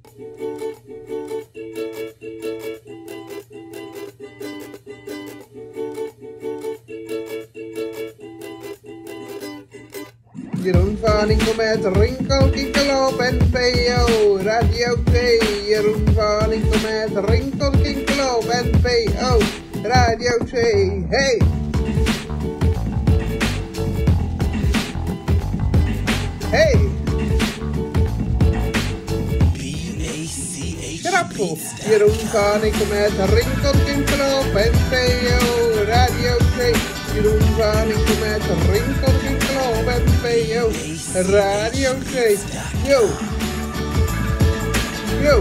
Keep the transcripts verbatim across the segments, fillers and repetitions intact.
Jeroen van Inkel met Rinkeldekinkel op N P O Radio twee. Jeroen van Inkel met Rinkeldekinkel op N P O Radio twee. Hey! Hey! Grappel. Jeroen van Inkel met Rinkeldekinkel op N P O Radio twee. Jeroen van Inkel met Rinkeldekinkel op N P O Radio twee. Yo! Yo!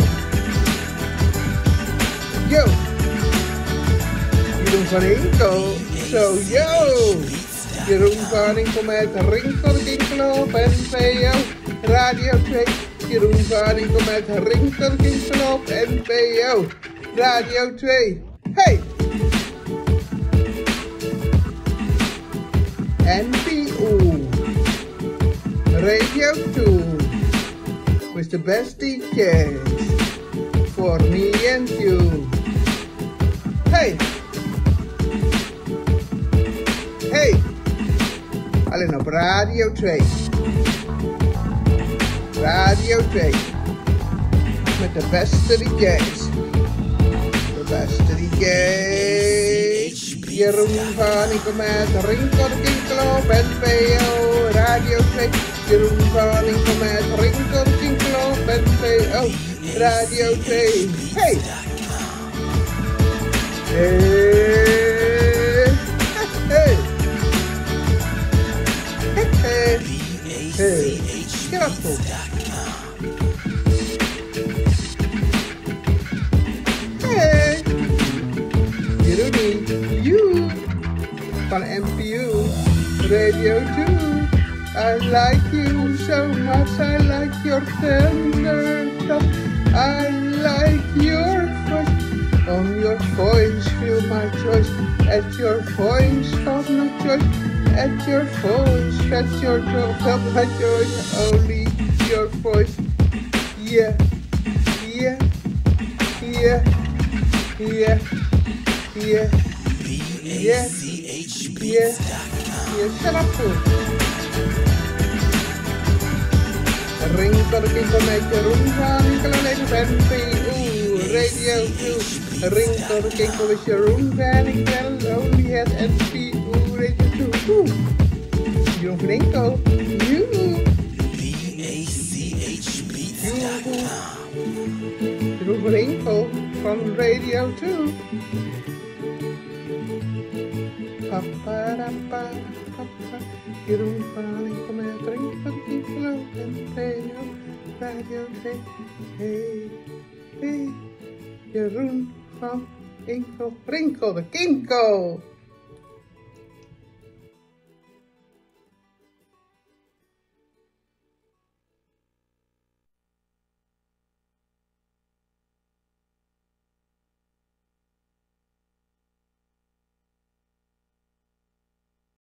Yo! Jeroen van Inkel. Zo, yo! Jeroen van Inkel met Rinkeldekinkel op N P O Radio twee. Jeroen van Inkel met Rinkeldekinkel op N P O Radio twee. Hey! N P O Radio two with the best D Js for me and you. Hey! Hey! Alleen op Radio twee. Radio twee. Met de beste D Js. De beste D Js. Jeroen van Inkel met Rinkeldekinkel op N P O Radio twee. Jeroen van Inkel met Rinkeldekinkel op N P O Radio twee. Hey! Hey! Hey! Hey! Hey! Grappel! Hey! Jeroen, you van N P O Radio two. I like you so much, I like your tender touch, I like your voice, on your voice feel my choice, at your voice felt my choice, at your voice felt your joy, felt my choice, only your voice, yeah, yeah, yeah, yeah, yeah, yeah, yeah, yeah, shut up fool. Rinkeldekinkel met Jeroen van Inkel en N P O Radio two. Rinkeldekinkel met Jeroen van Inkel, only at N P O Radio two. Jeroen van Inkel, you. Jeroen van Inkel van Radio two. Papa, papa, papa. Jeroen van Inkel met Rinkeldekinkel op N P O Radio twee. Hey, hey, Jeroen van Inkel, Rinkeldekinkel.